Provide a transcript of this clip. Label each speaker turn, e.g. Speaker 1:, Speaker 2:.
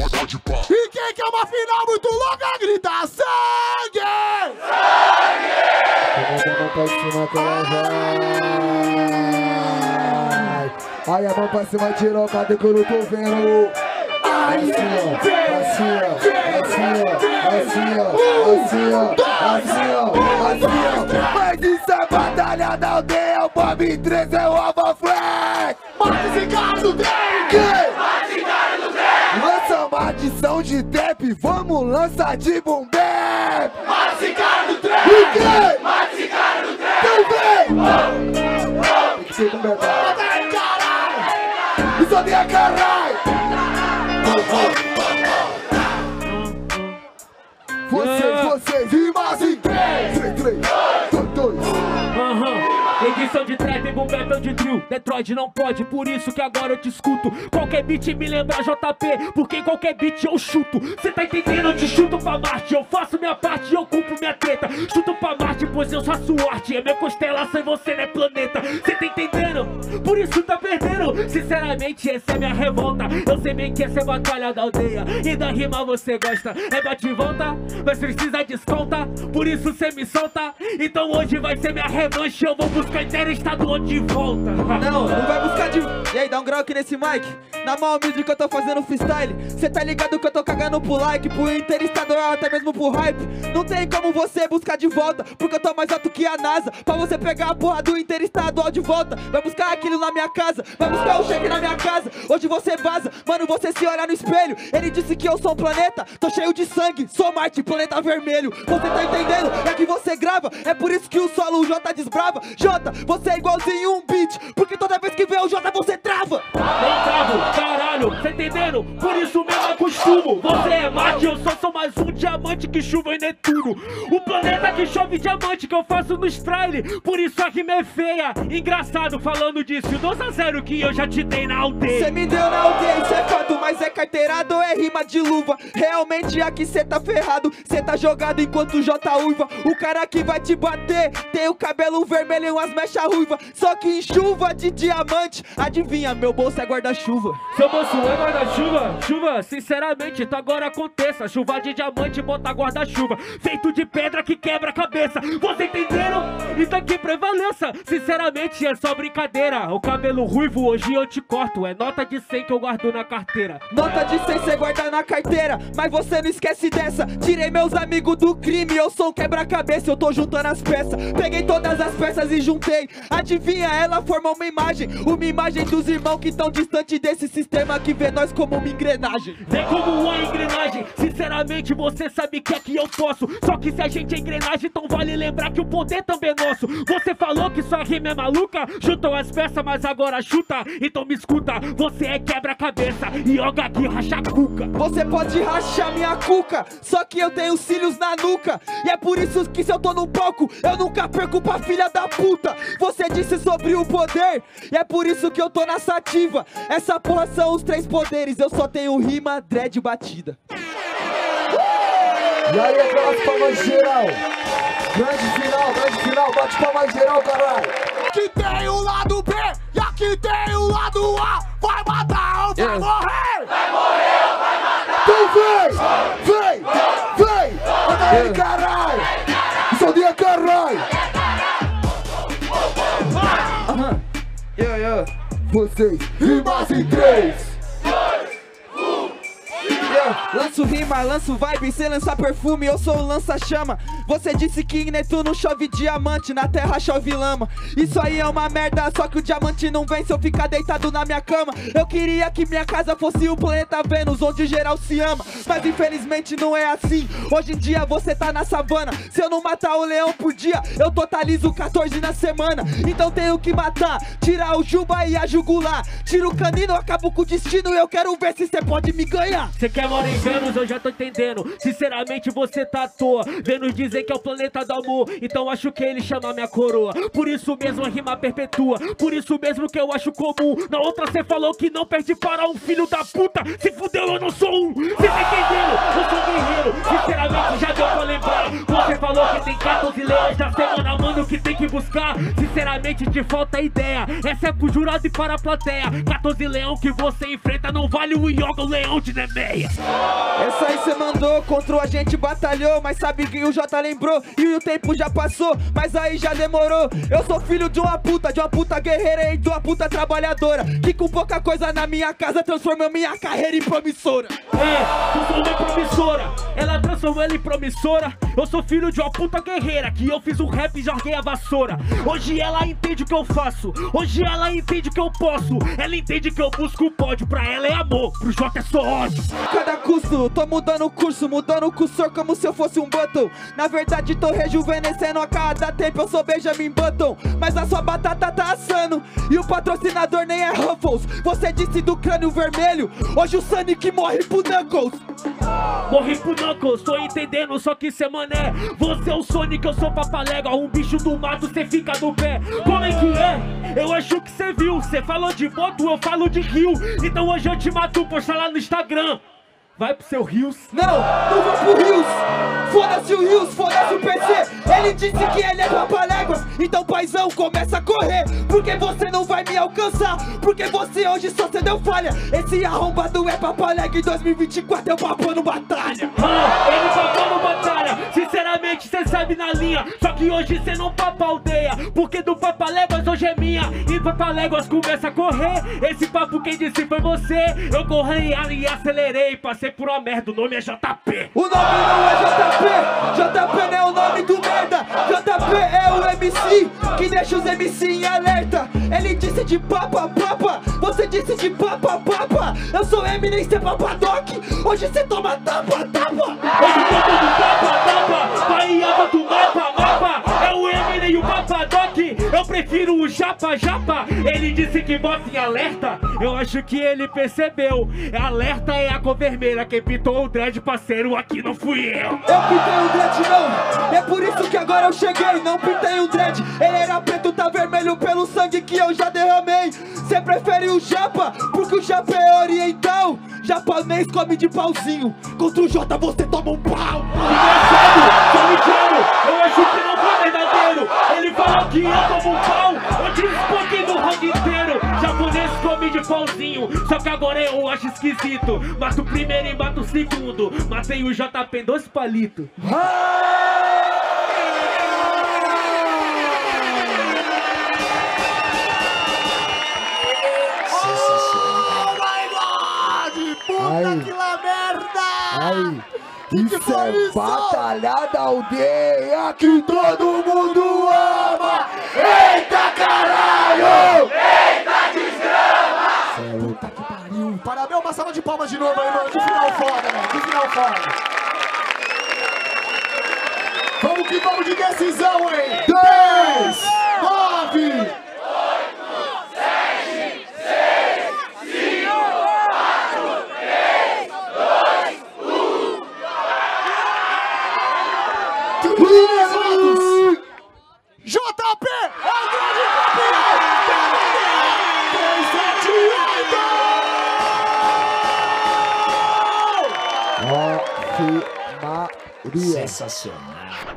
Speaker 1: pode pá.
Speaker 2: E quem quer uma final muito longa, grita sangue!
Speaker 3: Sangue! A mão pra cima que ela vai. Aí a mão pra cima tirou, cadê que eu não tô vendo? Assim ó, assim ó, assim ó, assim ó, assim ó, assim ó, assim ó. Mas isso é batalha da aldeia, o Bob 3 é o Alva Flex.
Speaker 2: Mata esse cara do trem! Mata esse cara do trem!
Speaker 3: Lança uma adição de trap, vamos lançar de boom bap.
Speaker 2: Mata esse cara do trem!
Speaker 3: E quem?
Speaker 2: Mata esse cara do trem!
Speaker 3: Então vem! Tem que ser boom bap.
Speaker 2: Mata aí, caralho!
Speaker 3: Isso ali é caralho! Vocês, rimas em 3, 2, 2.
Speaker 4: Edição de trap, boom bap ou de drill. Detroit não pode, por isso que agora eu te escuto. Qualquer beat me lembra JP, porque em qualquer beat eu chuto. Cê tá entendendo? Eu te chuto pra Marte. Eu faço minha parte e eu cumpro minha treta. Chuto pra Marte, pois eu sou sorte. É minha constelação e você não é planeta. Cê tá entendendo? Por isso tá perdendo. Sinceramente, essa é minha revolta. Eu sei bem que essa é batalha da aldeia. E da rima você gosta. É bate e volta, mas precisa desconta. Por isso cê me solta. Então hoje vai ser minha revanche. Eu vou buscar inteiro estadual de volta.
Speaker 5: Não vai buscar de... E aí, dá um grau aqui nesse mic. Na mão humilde que eu tô fazendo freestyle. Cê tá ligado que eu tô cagando pro like, pro interestadual, até mesmo pro hype. Não tem como você buscar de volta, porque eu tô mais alto que a NASA. Pra você pegar a porra do interestadual de volta, vai buscar aquilo na minha casa, vai buscar o cheque na minha casa. Hoje você vaza, mano, você se olhar no espelho. Ele disse que eu sou um planeta, tô cheio de sangue, sou Marte, planeta vermelho. Você tá entendendo? É que você grava, é por isso que o solo J desbrava. Jota, você é igualzinho um beat, porque toda vez que vê o J você trava.
Speaker 4: Não travo, caralho, tá entendendo? Por isso mesmo acostumo. Você é Marte, eu só sou mais um diamante que chuva em Netuno. O planeta que chove diamante que eu faço no Stryle. Por isso a rima é feia. Engraçado falando disso, 2-0 que eu já te dei na aldeia.
Speaker 5: Cê me deu na aldeia, isso é fato, mas é carteirado ou é rima de luva? Realmente aqui cê tá ferrado, cê tá jogado enquanto J uiva. O cara que vai te bater tem o cabelo vermelho e umas mechas ruivas. Só que em chuva de diamante, adivinha, meu bolso é guarda-chuva.
Speaker 4: Seu bolso é guarda-chuva? Chuva, sinceramente, então agora aconteça. Chuva de diamante, bota guarda-chuva. Feito de pedra que quebra a cabeça. Você entenderam? Então que prevaleça. Sinceramente, é só brincadeira. O cabelo ruivo hoje eu te corto. É nota de 100 que eu guardo na carteira.
Speaker 5: Nota de 100 cê guarda na carteira, mas você não esquece dessa. Tirei meus amigos do crime, eu sou um quebra-cabeça. Eu tô juntando as peças, peguei todas as peças e juntei. Adivinha, ela forma uma imagem dos irmãos que tão distante desse sistema que vê nós como uma engrenagem.
Speaker 4: Vem como uma engrenagem, sinceramente você sabe que é que eu posso. Só que se a gente é engrenagem, então vale lembrar que o poder também é nosso. Você falou que sua rima é maluca, juntou as peças mas agora chuta. Então me escuta, você é quebra-cabeça e yoga aqui racha cuca.
Speaker 5: Você pode rachar minha cuca, só que eu tenho cílios na nuca. E é por isso que se eu tô no palco, eu nunca perco pra filha da puta. Você disse sobre o poder, e é por isso que eu tô na sativa. Essa porra são os 3 poderes, eu só tenho rima, dread, batida.
Speaker 3: E aí, aquelas palmas geral. Grande final, bate palmas geral, caralho.
Speaker 2: Aqui tem o lado B e aqui tem o lado A. Vai matar ou vai morrer? Vai morrer ou vai matar?
Speaker 3: Então vem! Manda aí, caralho! Isso ali é caralho! Vocês, rimas em 3.
Speaker 5: Lanço rima, lanço vibe, cê lança perfume, eu sou o lança-chama. Você disse que em Netuno chove diamante, na terra chove lama. Isso aí é uma merda, só que o diamante não vem se eu ficar deitado na minha cama. Eu queria que minha casa fosse o planeta Vênus, onde geral se ama, mas infelizmente não é assim. Hoje em dia você tá na savana, se eu não matar o leão por dia, eu totalizo 14 na semana. Então tenho que matar, tirar o juba e a jugular. Tiro o canino, acabo com o destino, eu quero ver se cê pode me ganhar.
Speaker 4: Cê quer morar em Vênus, eu já tô entendendo. Sinceramente você tá à toa. Vênus dizer que é o planeta do amor, então acho que ele chama minha coroa. Por isso mesmo a rima perpetua, por isso mesmo que eu acho comum. Na outra cê falou que não perde para um filho da puta. Se fudeu, eu não sou um. Cê tá entendendo? Eu sou guerreiro, sinceramente já deu pra lembrar. Você falou que tem 14 leões da semana, mano, que tem que que buscar, sinceramente te falta ideia. Essa é pro jurado e para a plateia. 14 leão que você enfrenta não vale o Yoga, o leão de Nemeia.
Speaker 5: Essa aí cê mandou, contra a gente batalhou, mas sabe que o Jota lembrou e o tempo já passou, mas aí já demorou. Eu sou filho de uma puta guerreira e de uma puta trabalhadora, que com pouca coisa na minha casa transformou minha carreira em promissora.
Speaker 4: Transformou em promissora, ela transformou ela em promissora. Eu sou filho de uma puta guerreira, que eu fiz um rap e joguei a vassoura. Hoje ela entende o que eu faço, hoje ela entende que eu posso. Ela entende que eu busco o pódio, pra ela é amor, pro Jota é só ódio.
Speaker 5: Cada custo, tô mudando o curso, mudando o cursor como se eu fosse um Button. Na verdade tô rejuvenescendo a cada tempo, eu sou Benjamin Button. Mas a sua batata tá assando, e o patrocinador nem é Ruffles. Você disse do crânio vermelho, hoje o Sonic morre pro Knuckles.
Speaker 4: Morri pro Knuckles, tô entendendo, só que cê mané. Você é o Sonic, eu sou Papalégua, um bicho do mato, cê fica no pé. Como é que é? Eu acho que cê viu, cê falou de moto, eu falo de rio. Então hoje eu te mato, posta lá no Instagram. Vai pro seu Rios.
Speaker 5: Não vou pro Rios. Foda-se o Rios, foda-se o PC. Ele disse que ele é Papaléguas. Então paizão, começa a correr, porque você não vai me alcançar, porque você hoje só cê deu falha. Esse arrombado é Papalégua, em 2024 eu papando batalha.
Speaker 4: Ele papando batalha, sinceramente cê sabe na linha. Só que hoje cê não papa aldeia, porque do Papaléguas hoje é minha. E Papaléguas começa a correr. Esse papo quem disse foi você. Eu corri e acelerei, passei por uma merda, o nome é JP.
Speaker 5: O nome não é JP, JP não é o nome do merda. JP é o MC que deixa os MC em alerta. Ele disse de papa, você disse de papa. Eu sou Eminem, cê Papadoc, hoje cê toma tapa.
Speaker 4: Hoje tô do tapa, Bahia do mapa. É o Eminem e o Papadoc, eu prefiro o japa. Ele disse que bota em alerta, eu acho que ele percebeu. Alerta é a cor vermelha, quem pintou o dread, parceiro, aqui não fui eu.
Speaker 5: Eu pintei o dread não, é por isso que agora eu cheguei. Não pintei o dread, ele era preto, tá vermelho pelo sangue que eu já derramei. Cê prefere o japa, porque o japa é oriental. Japonês come de pauzinho, contra o Jota você toma um pau.
Speaker 4: Engraçado, tô ligeiro, eu acho que não foi verdadeiro. Ele falou que eu tomo um pau, eu te espoquei no round inteiro. Japonês come de pauzinho, só que agora eu acho esquisito. Mato o primeiro e mato o segundo, matei o JP em 2 palitos.
Speaker 2: Puta que lá merda!
Speaker 3: Aí,
Speaker 2: Que
Speaker 3: isso
Speaker 2: foi
Speaker 3: é
Speaker 2: isso?
Speaker 3: batalha da aldeia que todo mundo ama. Eita caralho! Eita desgrama!
Speaker 2: Puta que pariu! Parabéns, uma salva de palmas de novo aí, mano. Que final foda, velho. Que final foda. Vamos que vamos de decisão, hein? 10, 9... JP é o grande campeão! 378!
Speaker 3: Ó, que Maria.
Speaker 1: Sensacional.